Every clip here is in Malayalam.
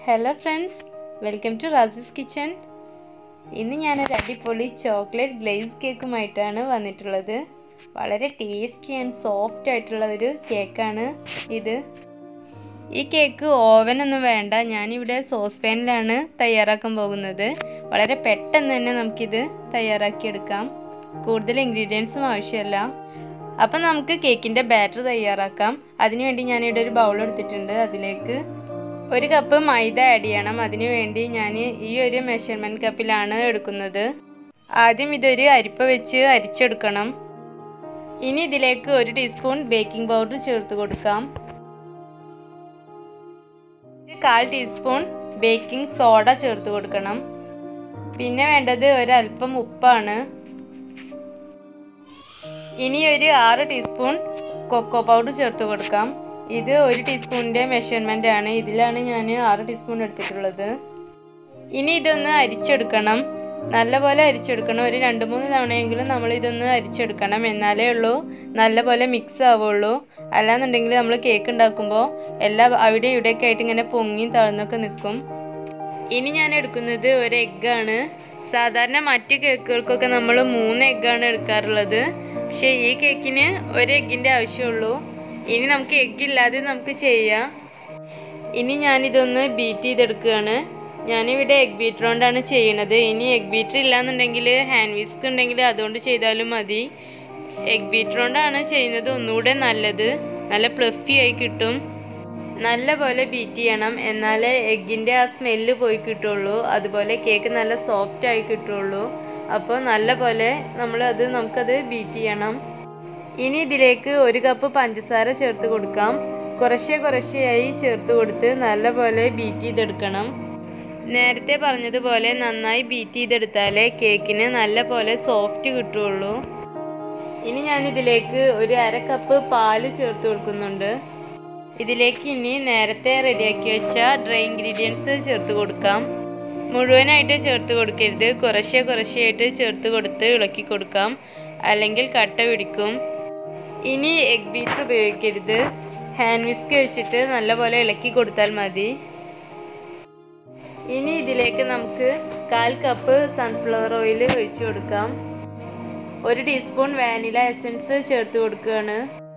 Hello friends, welcome to Rasi's kitchen. ഇന്ന് ഞാനൊരു അടിപൊളി ചോക്ലേറ്റ് ഗ്ലേസ് കേക്കുമായിട്ടാണ് വന്നിട്ടുള്ളത്. വളരെ ടേസ്റ്റി ആൻഡ് സോഫ്റ്റ് ആയിട്ടുള്ള ഒരു കേക്കാണ് ഇത്. ഈ കേക്ക് ഓവനൊന്നും വേണ്ട, ഞാനിവിടെ സോസ് പാനിലാണ് തയ്യാറാക്കാൻ പോകുന്നത്. വളരെ പെട്ടെന്ന് തന്നെ നമുക്കിത് തയ്യാറാക്കിയെടുക്കാം. കൂടുതൽ ഇൻഗ്രീഡിയൻസും ആവശ്യമില്ല. അപ്പം നമുക്ക് കേക്കിൻ്റെ ബാറ്റർ തയ്യാറാക്കാം. അതിനുവേണ്ടി ഞാനിവിടെ ഒരു ബൗൾ എടുത്തിട്ടുണ്ട്. അതിലേക്ക് 1 കപ്പ് മൈദ ആഡ് ചെയ്യണം. അതിനുവേണ്ടി ഞാൻ ഈ ഒരു മെഷർമെൻറ്റ് കപ്പിലാണ് എടുക്കുന്നത്. ആദ്യം ഇതൊരു അരിപ്പ വെച്ച് അരിച്ചെടുക്കണം. ഇനി ഇതിലേക്ക് 1 ടീസ്പൂൺ ബേക്കിംഗ് പൗഡർ ചേർത്ത് കൊടുക്കാം. 1/4 ടീസ്പൂൺ ബേക്കിംഗ് സോഡ ചേർത്ത് കൊടുക്കണം. പിന്നെ വേണ്ടത് ഒരല്പം ഉപ്പാണ്. ഇനി ഒരു 6 ടീസ്പൂൺ കൊക്കോ പൗഡർ ചേർത്ത് കൊടുക്കാം. ഇത് 1 ടീസ്പൂണിൻ്റെ മെഷർമെൻ്റ് ആണ്. ഇതിലാണ് ഞാൻ 6 ടീസ്പൂൺ എടുത്തിട്ടുള്ളത്. ഇനി ഇതൊന്ന് അരിച്ചെടുക്കണം. നല്ലപോലെ അരിച്ചെടുക്കണം. ഒരു 2-3 തവണയെങ്കിലും നമ്മൾ ഇതൊന്ന് അരിച്ചെടുക്കണം. എന്നാലേ ഉള്ളൂ നല്ലപോലെ മിക്സ് ആവുള്ളൂ. അല്ലാന്നുണ്ടെങ്കിൽ നമ്മൾ കേക്ക് ഉണ്ടാക്കുമ്പോൾ അവിടെ ഇവിടെയൊക്കെ ആയിട്ട് ഇങ്ങനെ പൊങ്ങി താഴ്ന്നൊക്കെ നിൽക്കും. ഇനി ഞാൻ എടുക്കുന്നത് ഒരു എഗ്ഗാണ്. സാധാരണ മറ്റ് കേക്കുകൾക്കൊക്കെ നമ്മൾ 3 എഗ്ഗാണ് എടുക്കാറുള്ളത്. പക്ഷേ ഈ കേക്കിന് 1 എഗ്ഗിൻ്റെ ആവശ്യമുള്ളൂ. ഇനി നമുക്ക് എഗ്ഗില്ലാതെ നമുക്ക് ചെയ്യാം. ഇനി ഞാനിതൊന്ന് ബീറ്റ് ചെയ്തെടുക്കുകയാണ്. ഞാനിവിടെ എഗ് ബീറ്റർ കൊണ്ടാണ് ചെയ്യണത്. ഇനി എഗ് ബീറ്റർ ഇല്ലാന്നുണ്ടെങ്കിൽ ഹാൻഡ് വിസ്ക് ഉണ്ടെങ്കിൽ അതുകൊണ്ട് ചെയ്താലും മതി. എഗ് ബീറ്റർ കൊണ്ടാണ് ചെയ്യുന്നത് ഒന്നുകൂടെ നല്ലത്. നല്ല ഫ്ലഫി ആയി കിട്ടും. നല്ല പോലെ ബീറ്റ് ചെയ്യണം, എന്നാലേ എഗ്ഗിൻ്റെ ആ സ്മെല്ല് പോയി കിട്ടുള്ളൂ. അതുപോലെ കേക്ക് നല്ല സോഫ്റ്റ് ആയി കിട്ടുള്ളൂ. അപ്പോൾ നല്ല പോലെ നമുക്കത് ബീറ്റ് ചെയ്യണം. ഇനി ഇതിലേക്ക് 1 കപ്പ് പഞ്ചസാര ചേർത്ത് കൊടുക്കാം. കുറേശ്ശെയായി ചേർത്ത് കൊടുത്ത് നല്ലപോലെ ബീറ്റ് ചെയ്തെടുക്കണം. നേരത്തെ പറഞ്ഞതുപോലെ നന്നായി ബീറ്റ് ചെയ്തെടുത്താലേ കേക്കിന് നല്ല പോലെ സോഫ്റ്റ് കിട്ടുള്ളൂ. ഇനി ഞാനിതിലേക്ക് ഒരു 1/2 കപ്പ് പാല് ചേർത്ത് കൊടുക്കുന്നുണ്ട്. ഇതിലേക്ക് ഇനി നേരത്തെ റെഡിയാക്കി വെച്ച ഡ്രൈ ഇൻഗ്രീഡിയൻസ് ചേർത്ത് കൊടുക്കാം. മുഴുവനായിട്ട് ചേർത്ത് കൊടുക്കരുത്, കുറേശ്ശെയായിട്ട് ചേർത്ത് കൊടുത്ത് ഇളക്കി കൊടുക്കാം, അല്ലെങ്കിൽ കട്ട പിടിക്കും. ഇനി എഗ് ബീറ്റർ ഉപയോഗിക്കരുത്. ഹാൻഡ് വിസ്ക് വെച്ചിട്ട് നല്ലപോലെ ഇളക്കി കൊടുത്താൽ മതി. ഇനി ഇതിലേക്ക് നമുക്ക് 1/4 കപ്പ് സൺഫ്ലവർ ഓയിൽ ഒഴിച്ചു കൊടുക്കാം. 1 ടീസ്പൂൺ വാനില എസൻസ് ചേർത്ത് കൊടുക്കുകയാണ്.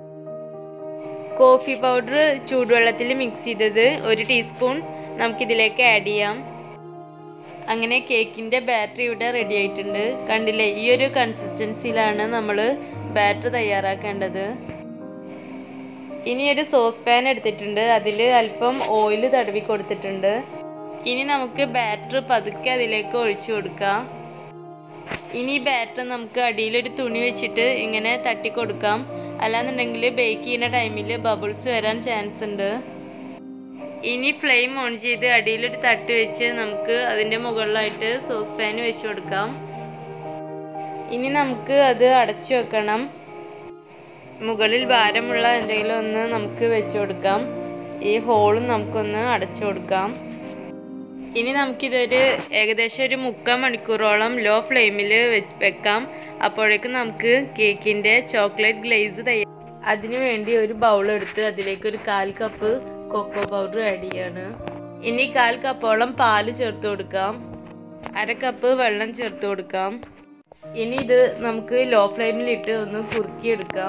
കോഫി പൗഡർ ചൂടുവെള്ളത്തിൽ മിക്സ് ചെയ്തത് 1 ടീസ്പൂൺ നമുക്കിതിലേക്ക് ആഡ് ചെയ്യാം. അങ്ങനെ കേക്കിൻ്റെ ബാറ്റർ ഇവിടെ റെഡി ആയിട്ടുണ്ട്. കണ്ടില്ലേ, ഈ ഒരു കൺസിസ്റ്റൻസിയിലാണ് നമ്മൾ ബാറ്റർ തയ്യാറാക്കേണ്ടത്. ഇനി ഒരു സോസ് പാൻ എടുത്തിട്ടുണ്ട്. അതിൽ അല്പം ഓയിൽ തടവി കൊടുത്തിട്ടുണ്ട്. ഇനി നമുക്ക് ബാറ്റർ പതുക്കെ അതിലേക്ക് ഒഴിച്ചു കൊടുക്കാം. ഇനി ബാറ്റർ നമുക്ക് അടിയിലൊരു തുണി വെച്ചിട്ട് ഇങ്ങനെ തട്ടി കൊടുക്കാം. അല്ലാന്നുണ്ടെങ്കിൽ ബേക്ക് ചെയ്യുന്ന ടൈമിൽ ബബിൾസ് വരാൻ ചാൻസ് ഉണ്ട്. ഇനി ഫ്ലെയിം ഓൺ ചെയ്ത് അടിയിലൊരു തട്ട് വെച്ച് നമുക്ക് അതിൻ്റെ മുകളിലായിട്ട് സോസ് പാൻ വെച്ച് കൊടുക്കാം. ഇനി നമുക്ക് അത് അടച്ചു വെക്കണം. മുകളിൽ ഭാരമുള്ള എന്തെങ്കിലും ഒന്ന് നമുക്ക് വെച്ച് കൊടുക്കാം. ഈ ഹോളും നമുക്കൊന്ന് അടച്ചു കൊടുക്കാം. ഇനി നമുക്കിതൊരു ഏകദേശം ഒരു 3/4 മണിക്കൂറോളം ലോ ഫ്ലെയിമിൽ വെക്കാം. അപ്പോഴേക്കും നമുക്ക് കേക്കിൻ്റെ ചോക്ലേറ്റ് ഗ്ലേസ് അതിനു വേണ്ടി ഒരു ബൗൾ എടുത്ത് അതിലേക്ക് ഒരു 1/4 കപ്പ് കൊക്കോ പൗഡർ ആഡ് ചെയ്യാണ്. ഇനി 1/4 കപ്പോളം പാല് ചേർത്ത് കൊടുക്കാം. 1/2 കപ്പ് വെള്ളം ചേർത്ത് കൊടുക്കാം. ഇനി ഇത് നമുക്ക് ലോ ഫ്ലെയിമിലിട്ട് ഒന്ന് കുറുക്കിയെടുക്കാം.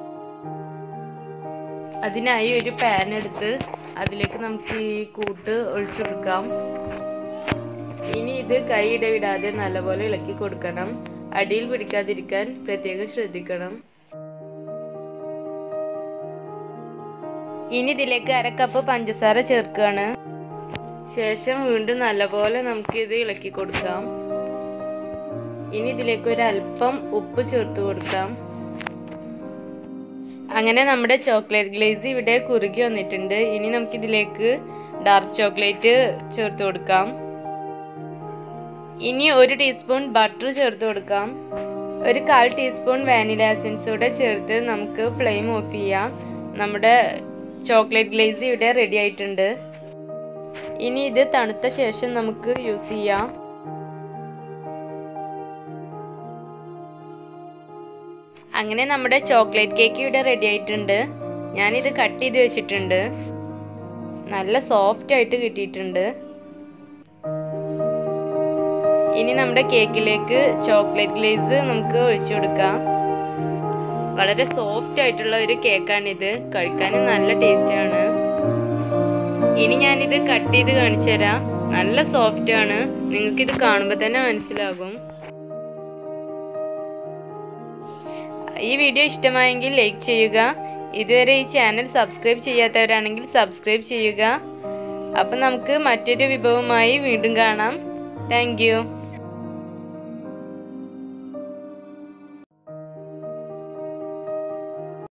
അതിനായി ഒരു പാൻ എടുത്ത് അതിലേക്ക് നമുക്ക് ഈ കൂട്ട് ഒഴിച്ചു കൊടുക്കാം. ഇനി ഇത് കൈ ഇടവിടാതെ നല്ലപോലെ ഇളക്കി കൊടുക്കണം. അടിയിൽ പിടിക്കാതിരിക്കാൻ പ്രത്യേകം ശ്രദ്ധിക്കണം. ഇനി ഇതിലേക്ക് 1/2 കപ്പ് പഞ്ചസാര ചേർക്കുകയാണ്. ശേഷം വീണ്ടും നല്ലപോലെ നമുക്ക് ഇത് ഇളക്കി കൊടുക്കാം. ഇനി ഇതിലേക്ക് ഒരല്പം ഉപ്പ് ചേർത്ത് കൊടുക്കാം. അങ്ങനെ നമ്മുടെ ചോക്ലേറ്റ് ഗ്ലേസ് ഇവിടെ കുറുകി വന്നിട്ടുണ്ട്. ഇനി നമുക്കിതിലേക്ക് ഡാർക്ക് ചോക്ലേറ്റ് ചേർത്ത് കൊടുക്കാം. ഇനി 1 ടീസ്പൂൺ ബട്ടർ ചേർത്ത് കൊടുക്കാം. ഒരു 1/4 ടീസ്പൂൺ വാനില എസൻസ് കൂടെ ചേർത്ത് നമുക്ക് ഫ്ലെയിം ഓഫ് ചെയ്യാം. നമ്മുടെ ചോക്ലേറ്റ് ഗ്ലേസ് ഇവിടെ റെഡി ആയിട്ടുണ്ട്. ഇനി ഇത് തണുത്ത ശേഷം നമുക്ക് യൂസ് ചെയ്യാം. അങ്ങനെ നമ്മുടെ ചോക്ലേറ്റ് കേക്ക് ഇവിടെ റെഡി ആയിട്ടുണ്ട്. ഞാനിത് കട്ട് ചെയ്ത് വെച്ചിട്ടുണ്ട്. നല്ല സോഫ്റ്റ് ആയിട്ട് കിട്ടിയിട്ടുണ്ട്. ഇനി നമ്മുടെ കേക്കിലേക്ക് ചോക്ലേറ്റ് ഗ്ലേസ് നമുക്ക് ഒഴിച്ചു കൊടുക്കാം. വളരെ സോഫ്റ്റ് ആയിട്ടുള്ള ഒരു കേക്കാണിത്. കഴിക്കാൻ നല്ല ടേസ്റ്റ് ആണ്. ഇനി ഞാനിത് കട്ട് ചെയ്ത് കാണിച്ചു തരാം. നല്ല സോഫ്റ്റ് ആണ്. നിങ്ങൾക്കിത് കാണുമ്പോൾ തന്നെ മനസ്സിലാകും. ഈ വീഡിയോ ഇഷ്ടമായെങ്കിൽ ലൈക്ക് ചെയ്യുക. ഇതുവരെ ഈ ചാനൽ സബ്സ്ക്രൈബ് ചെയ്യാത്തവരാണെങ്കിൽ സബ്സ്ക്രൈബ് ചെയ്യുക. അപ്പം നമുക്ക് മറ്റൊരു വിഭവമായി വീണ്ടും കാണാം. Thank U.